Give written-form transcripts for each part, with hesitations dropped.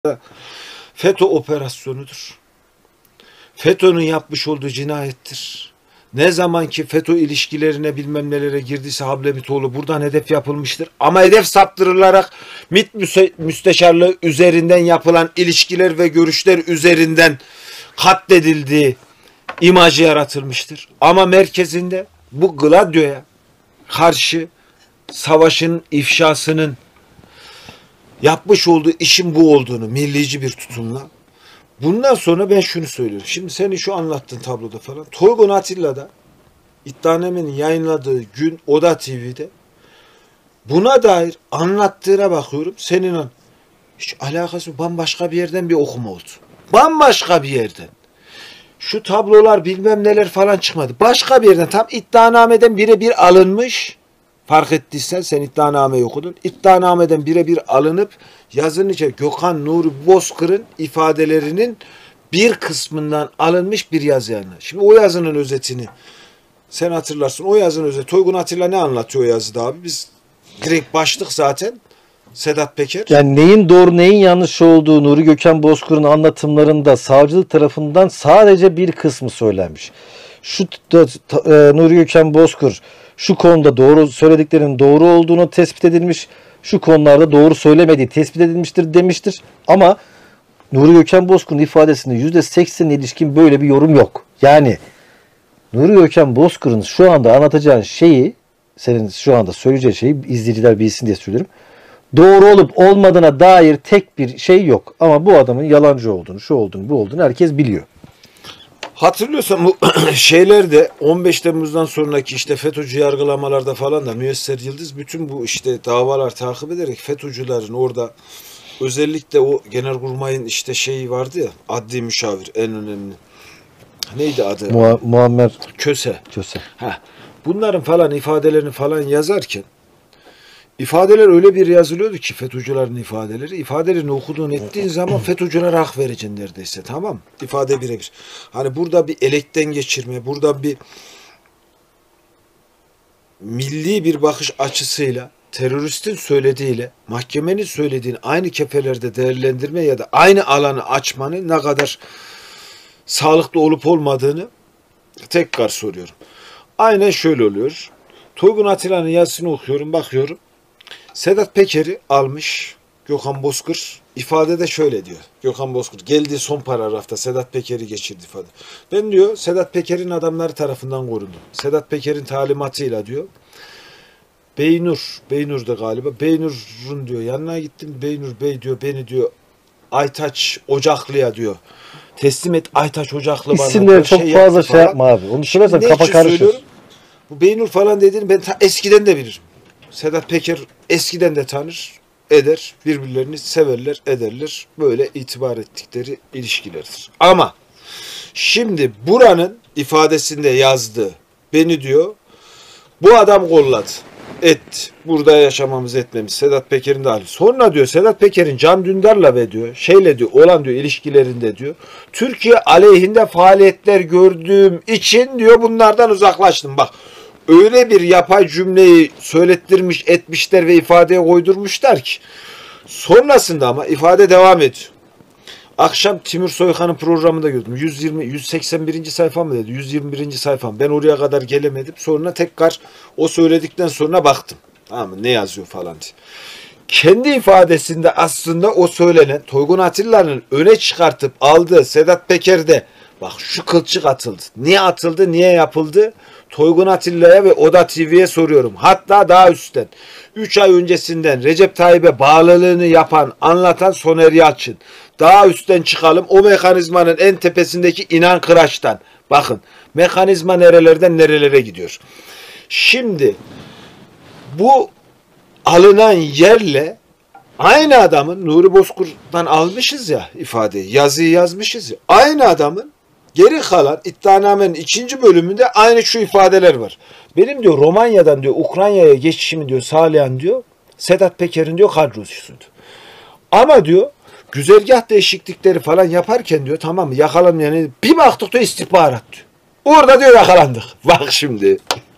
FETÖ operasyonudur. FETÖ'nün yapmış olduğu cinayettir. Ne zaman ki FETÖ ilişkilerine bilmem nelere girdiyse Hablemitoğlu buradan hedef yapılmıştır. Ama hedef saptırılarak MİT müsteşarlığı üzerinden yapılan ilişkiler ve görüşler üzerinden katledildiği imajı yaratılmıştır. Ama merkezinde bu Gladio'ya karşı savaşın ifşasının yapmış olduğu işin bu olduğunu millici bir tutumla. Bundan sonra ben şunu söylüyorum. Şimdi senin şu anlattığın tabloda falan. Toygun Atilla'da İddianame'nin yayınladığı gün Oda TV'de buna dair anlattığına bakıyorum. Senin hiç alakası bambaşka bir yerden bir okuma oldu. Bambaşka bir yerden. Şu tablolar bilmem neler falan çıkmadı. Başka bir yerden tam iddianameden birebir alınmış. Fark ettiysen sen iddianameyi okudun. İddianameden birebir alınıp yazının içine Gökhan Nuri Bozkır'ın ifadelerinin bir kısmından alınmış bir yazı yani. Şimdi o yazının özetini sen hatırlarsın. O yazının özeti. Toygun Atilla ne anlatıyor o yazıda abi? Biz direkt başlık zaten. Sedat Peker. Yani neyin doğru neyin yanlış olduğu Nuri Gökhan Bozkır'ın anlatımlarında savcılık tarafından sadece bir kısmı söylenmiş. Nuri Gökhan Bozkır şu konuda doğru söylediklerinin doğru olduğunu tespit edilmiş. Şu konularda doğru söylemediği tespit edilmiştir demiştir. Ama Nuri Gökhan Bozkır'ın ifadesinde %80'e ilişkin böyle bir yorum yok. Yani Nuri Gökhan Bozkır'ın şu anda anlatacağın şeyi, senin şu anda söyleyeceğin şeyi izleyiciler bilsin diye söylüyorum. Doğru olup olmadığına dair tek bir şey yok. Ama bu adamın yalancı olduğunu, şu olduğunu, bu olduğunu herkes biliyor. Hatırlıyorsan bu şeylerde 15 Temmuz'dan sonraki işte FETÖ'cü yargılamalarda falan da Müyesser Yıldız bütün bu işte davalar takip ederek FETÖ'cülerin orada özellikle o Genelkurmay'ın işte şeyi vardı ya adli müşavir en önemli. Neydi adı? Muammer Köse. Köse. Bunların falan ifadelerini falan yazarken İfadeler öyle bir yazılıyordu ki FETÖ'cülerin ifadeleri. İfadelerini okuduğun ettiğin zaman FETÖ'cülere hak vereceksin neredeyse, tamam. İfade birebir. Hani burada bir elekten geçirme, burada bir milli bir bakış açısıyla teröristin söylediğiyle mahkemenin söylediğini aynı kefelerde değerlendirme ya da aynı alanı açmanın ne kadar sağlıklı olup olmadığını tekrar soruyorum. Aynen şöyle oluyor. Toygun Atilla'nın yazısını okuyorum, bakıyorum. Sedat Peker'i almış Gökhan Bozkır. İfadede şöyle diyor. Gökhan Bozkır geldiği son paragrafta Sedat Peker'i geçirdi ifade. Ben diyor Sedat Peker'in adamları tarafından korundum. Sedat Peker'in talimatıyla diyor. Beynur'da galiba. Beynur'un diyor yanına gittim. Beynur Bey diyor beni diyor Aytaç Ocaklı'ya diyor. Teslim et Aytaç Ocaklı bana. İsimleri çok fazla şey yapma abi. Onu söylersen kafa karışır. Bu Beynur falan dediğini ben eskiden de bilirim. Sedat Peker eskiden de tanır, eder. Birbirlerini severler, ederler. Böyle itibar ettikleri ilişkilerdir. Ama şimdi buranın ifadesinde yazdığı beni diyor bu adam kolladı. Et. Burada yaşamamız etmemiz. Sedat Peker'in de hali. Sonra diyor Sedat Peker'in Can Dündar'la ve diyor şeyle diyor olan diyor ilişkilerinde diyor Türkiye aleyhinde faaliyetler gördüğüm için diyor bunlardan uzaklaştım. Bak öyle bir yapay cümleyi söylettirmiş etmişler ve ifadeye koydurmuşlar ki sonrasında ama ifade devam ediyor. Akşam Timur Soykan'ın programında gördüm. 181. sayfa mı dedi? 121. sayfam. Ben oraya kadar gelemedim. Sonra tekrar o söyledikten sonra baktım. Tamam mı? Ne yazıyor falan diye. Kendi ifadesinde aslında o söylenen Toygun Atilla'nın öne çıkartıp aldığı Sedat Peker'de bak şu kılçık atıldı. Niye atıldı? Niye yapıldı? Toygun Atilla'ya ve Oda TV'ye soruyorum. Hatta daha üstten. 3 ay öncesinden Recep Tayyip'e bağlılığını yapan, anlatan Soner Yalçın. Daha üstten çıkalım. O mekanizmanın en tepesindeki İnan Kıraç'tan. Bakın mekanizma nerelerden nerelere gidiyor. Şimdi bu alınan yerle aynı adamın Nuri Bozkır'dan almışız ya ifadeyi. Yazıyı yazmışız ya. Aynı adamın geri kalan iddianamenin 2. bölümünde aynı şu ifadeler var. Benim diyor Romanya'dan diyor Ukrayna'ya geçişimi diyor sağlayan diyor Sedat Peker'in diyor kadrosuydu. Ama diyor güzergah değişiklikleri falan yaparken diyor tamam mı yakalanmayan bir baktık diyor istihbarat diyor. Orada diyor yakalandık. Bak şimdi.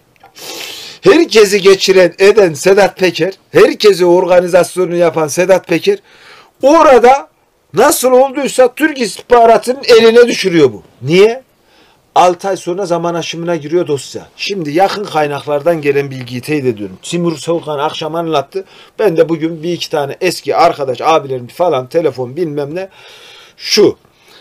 Herkesi geçiren eden Sedat Peker, herkesi organizasyonu yapan Sedat Peker orada Nasıl olduysa Türk istihbaratının eline düşürüyor bu. Niye? 6 ay sonra zaman aşımına giriyor dosya. Şimdi yakın kaynaklardan gelen bilgiyi teyit ediyorum. Timur Soğukan akşam anlattı. Ben de bugün bir iki tane eski arkadaş, abilerim falan, telefon bilmem ne. Şu.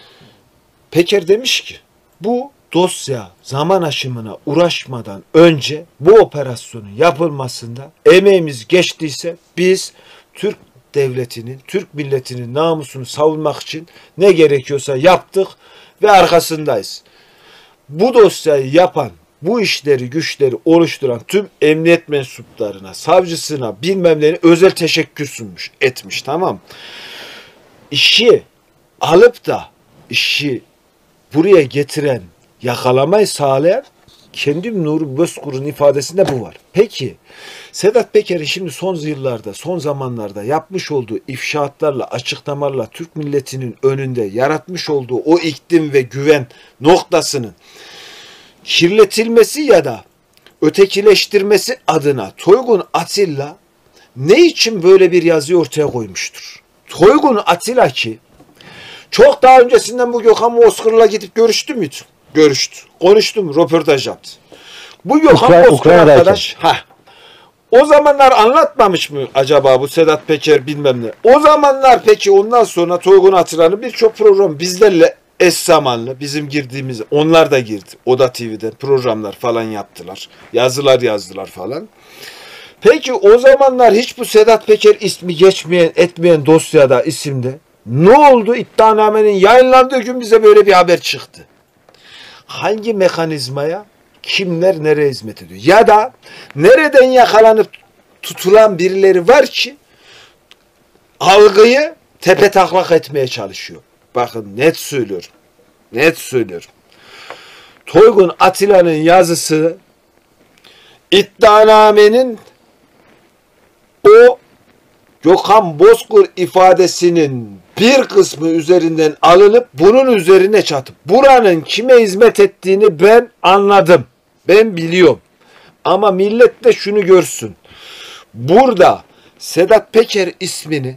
Peker demiş ki bu dosya zaman aşımına uğraşmadan önce bu operasyonun yapılmasında emeğimiz geçtiyse biz Türk devletinin, Türk milletinin namusunu savunmak için ne gerekiyorsa yaptık ve arkasındayız. Bu dosyayı yapan, bu işleri, güçleri oluşturan tüm emniyet mensuplarına, savcısına, bilmem neyine özel teşekkür sunmuş, etmiş, tamam. İşi alıp da işi buraya getiren, yakalamayı sağlayan kendi Nuri Bozkurt'un ifadesinde bu var. Peki Sedat Peker'in şimdi son yıllarda, son zamanlarda yapmış olduğu ifşaatlarla, açıklamalarla Türk milletinin önünde yaratmış olduğu o iklim ve güven noktasının kirletilmesi ya da ötekileştirmesi adına Toygun Atilla ne için böyle bir yazıyı ortaya koymuştur? Toygun Atilla ki çok daha öncesinden bu Gökhan Bozkır'la gidip görüştü müydü? Görüştü. Konuştu mu? Röportaj yaptı. Bu Gökhan Bozkır arkadaş o zamanlar anlatmamış mı acaba bu Sedat Peker bilmem ne? O zamanlar peki ondan sonra Toygun Atilla'nın birçok program bizlerle eş zamanlı bizim girdiğimiz, onlar da girdi. Oda TV'den programlar falan yaptılar. Yazılar yazdılar falan. Peki o zamanlar hiç bu Sedat Peker ismi geçmeyen, etmeyen dosyada, isimde ne oldu? İddianamenin yayınlandığı gün bize böyle bir haber çıktı. Hangi mekanizmaya kimler nereye hizmet ediyor? Ya da nereden yakalanıp tutulan birileri var ki algıyı tepetaklak etmeye çalışıyor. Bakın net söylüyorum. Net söylüyorum. Toygun Atilla'nın yazısı iddianamenin o Gökhan Bozkurt ifadesinin bir kısmı üzerinden alınıp bunun üzerine çatıp buranın kime hizmet ettiğini ben anladım. Ben biliyorum. Ama millet de şunu görsün. Burada Sedat Peker ismini,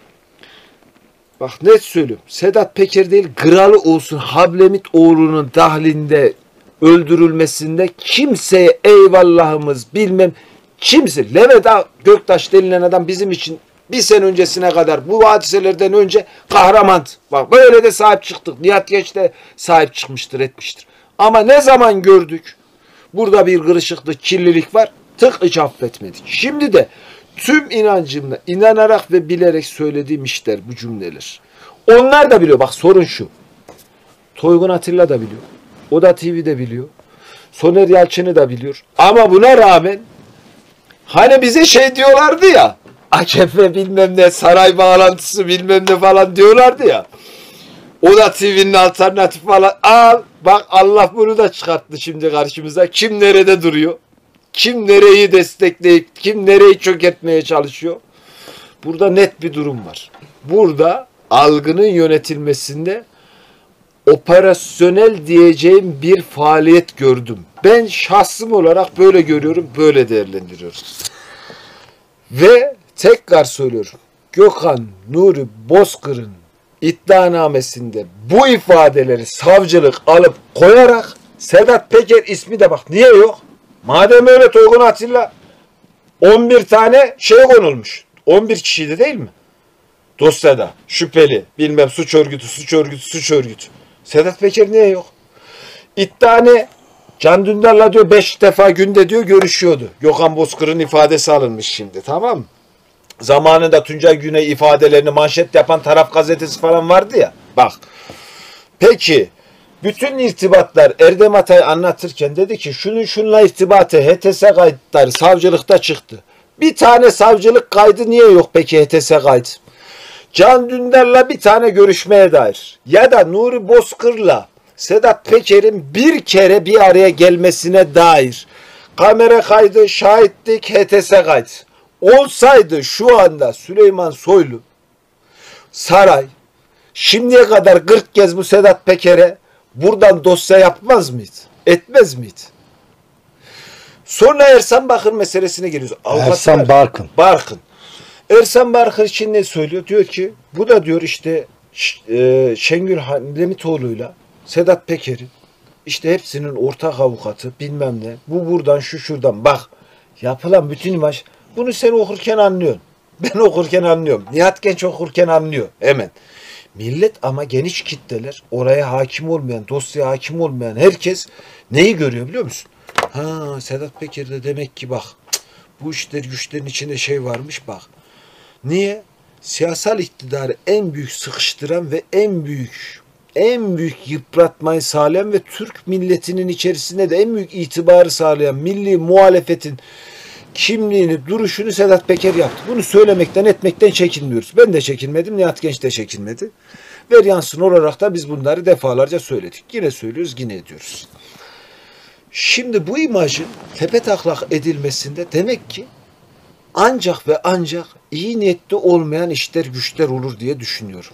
bak net söylüyorum, Sedat Peker değil Gralı olsun Hablemit oğlunun dahlinde öldürülmesinde kimseye eyvallahımız bilmem kimse. Levent Göktaş denilen adam bizim için bir sene öncesine kadar bu hadiselerden önce kahramandı. Bak böyle de sahip çıktık. Nihat Genç de sahip çıkmıştır, etmiştir. Ama ne zaman gördük burada bir kırışıklık, kirlilik var, tık hiç affetmedik. Şimdi de tüm inancımla, inanarak ve bilerek söylediğim işler, bu cümleler. Onlar da biliyor. Bak sorun şu. Toygun Atilla da biliyor. Oda TV de biliyor. Soner Yalçın'ı da biliyor. Ama buna rağmen hani bize şey diyorlardı ya, AKP bilmem ne, saray bağlantısı bilmem ne falan diyorlardı ya. Oda TV'nin alternatif falan. Al bak, Allah bunu da çıkarttı şimdi karşımıza. Kim nerede duruyor? Kim nereyi destekleyip kim nereyi çökertmeye çalışıyor? Burada net bir durum var. Burada algının yönetilmesinde operasyonel diyeceğim bir faaliyet gördüm. Ben şahsım olarak böyle görüyorum, böyle değerlendiriyorum. Ve tekrar söylüyorum. Gökhan Nuri Bozkır'ın iddianamesinde bu ifadeleri savcılık alıp koyarak Sedat Peker ismi de bak niye yok? Madem öyle Toygun Atilla 11 tane şey konulmuş. 11 kişiydi değil mi? Dosyada şüpheli bilmem suç örgütü. Sedat Peker niye yok? İddia ne? Can Dündar'la diyor 5 defa günde diyor görüşüyordu. Gökhan Bozkır'ın ifadesi alınmış şimdi, tamam mı? Zamanında Tuncay Güney ifadelerini manşet yapan Taraf gazetesi falan vardı ya. Bak. Peki bütün irtibatlar Erdem Atay anlatırken dedi ki şununla irtibatı HTS kayıtları savcılıkta çıktı. Bir tane savcılık kaydı niye yok peki HTS kaydı? Can Dündar'la bir tane görüşmeye dair ya da Nuri Bozkır'la Sedat Peker'in bir kere bir araya gelmesine dair kamera kaydı, şahitlik, HTS kaydı olsaydı şu anda Süleyman Soylu saray şimdiye kadar 40 kez bu Sedat Peker'e buradan dosya yapmaz mıydı? Etmez miydi? Sonra Ersan Bakır meselesine geliyoruz. Ersan Barkın. Ersan Barkın için ne söylüyor? Diyor ki bu da diyor işte Şengül Handemitoğlu'yla Sedat Peker'in işte hepsinin ortak avukatı bilmem ne. Bu buradan şu şuradan bak yapılan bütün imaj bunu sen okurken anlıyorsun. Ben okurken anlıyorum. Nihat Genç okurken anlıyor hemen. Millet ama geniş kitleler oraya hakim olmayan, dosyaya hakim olmayan herkes neyi görüyor biliyor musun? Ha Sedat Peker'de demek ki bak bu işler güçlerin içinde şey varmış bak. Niye? Siyasal iktidarı en büyük sıkıştıran ve en büyük yıpratmayı sağlayan ve Türk milletinin içerisinde de en büyük itibarı sağlayan milli muhalefetin kimliğini, duruşunu Sedat Peker yaptı. Bunu söylemekten, etmekten çekinmiyoruz. Ben de çekinmedim, Nihat Genç de çekinmedi. Ver yansın olarak da biz bunları defalarca söyledik. Yine söylüyoruz, yine ediyoruz. Şimdi bu imajın tepetaklak edilmesinde demek ki ancak ve ancak iyi niyetli olmayan işler güçler olur diye düşünüyorum.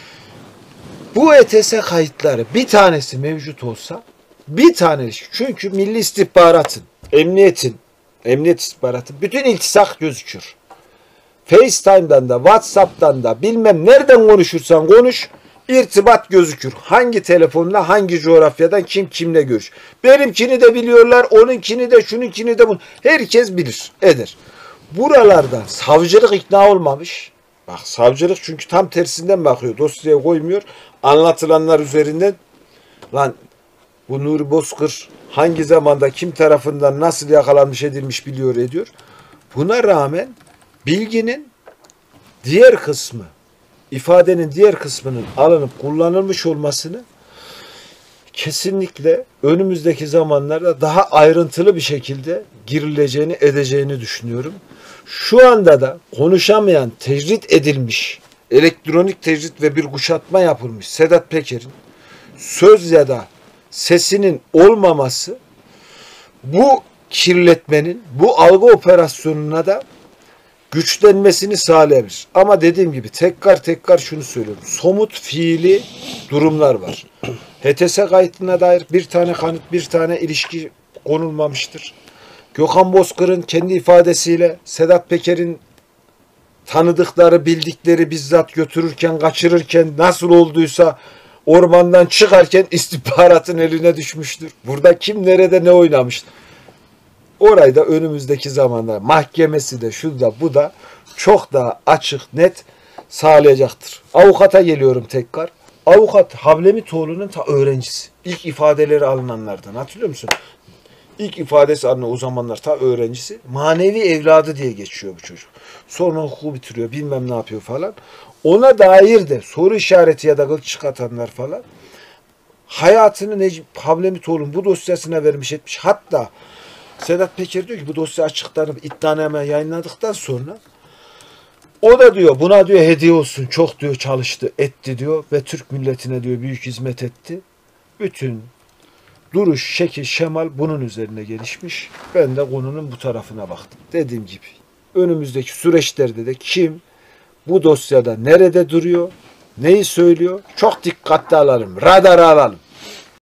Bu ETS kayıtları bir tanesi mevcut olsa bir tane çünkü Milli İstihbarat'ın, emniyet istihbaratı bütün iltisak gözükür. FaceTime'dan da WhatsApp'tan da bilmem nereden konuşursan konuş irtibat gözükür. Hangi telefonla hangi coğrafyadan kim kimle görüş. Benimkini de biliyorlar, onunkini de şununkini de bunu. Herkes bilir, eder. Buralardan savcılık ikna olmamış. Bak savcılık çünkü tam tersinden bakıyor. Dosyaya koymuyor. Anlatılanlar üzerinden lan bu Nuri Bozkır hangi zamanda kim tarafından nasıl yakalanmış edilmiş biliyor ediyor. Buna rağmen bilginin diğer kısmı, ifadenin diğer kısmının alınıp kullanılmış olmasını kesinlikle önümüzdeki zamanlarda daha ayrıntılı bir şekilde girileceğini, edeceğini düşünüyorum. Şu anda da konuşamayan, tecrit edilmiş, elektronik tecrit ve bir kuşatma yapılmış Sedat Peker'in söz ya da sesinin olmaması bu kirletmenin, bu algı operasyonuna da güçlenmesini sağlayabilir. Ama dediğim gibi tekrar şunu söylüyorum. Somut fiili durumlar var. HTS kayıtına dair bir tane kanıt, bir tane ilişki konulmamıştır. Gökhan Bozkır'ın kendi ifadesiyle Sedat Peker'in tanıdıkları, bildikleri bizzat götürürken, kaçırırken nasıl olduysa ormandan çıkarken istihbaratın eline düşmüştür. Burada kim nerede ne oynamıştır. Orayı da önümüzdeki zamanlar mahkemesi de şu da bu da çok daha açık net sağlayacaktır. Avukata geliyorum tekrar. Avukat Havlemitoğlu'nun ta öğrencisi. İlk ifadeleri alınanlardan hatırlıyor musun? İlk ifadesi alınan o zamanlar ta öğrencisi. Manevi evladı diye geçiyor bu çocuk. Sonra hukuku bitiriyor bilmem ne yapıyor falan. Ona dair de soru işareti ya da gık çıkartanlar falan hayatını Havlemitoğlu'nun bu dosyasına vermiş etmiş. Hatta Sedat Peker diyor ki bu dosya açıklanıp iddianame yayınladıktan sonra o da diyor buna diyor hediye olsun çok diyor çalıştı etti diyor ve Türk milletine diyor büyük hizmet etti. Bütün duruş, şekil, şemal bunun üzerine gelişmiş. Ben de konunun bu tarafına baktım. Dediğim gibi önümüzdeki süreçlerde de kim bu dosyada nerede duruyor, neyi söylüyor çok dikkatli alalım, radara alalım.